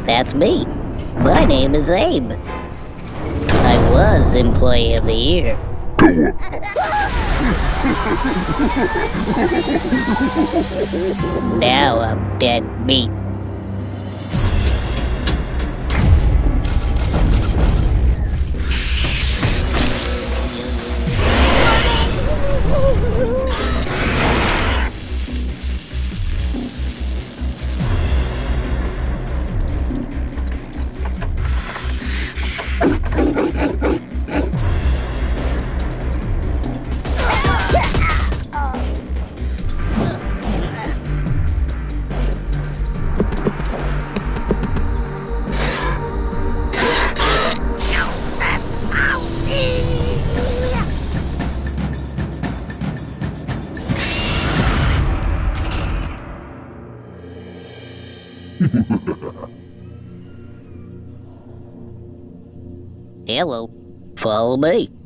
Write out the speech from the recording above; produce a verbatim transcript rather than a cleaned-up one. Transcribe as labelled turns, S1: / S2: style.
S1: That's me. My name is Abe. I was Employee of the Year. Now I'm dead meat. Hello, follow me.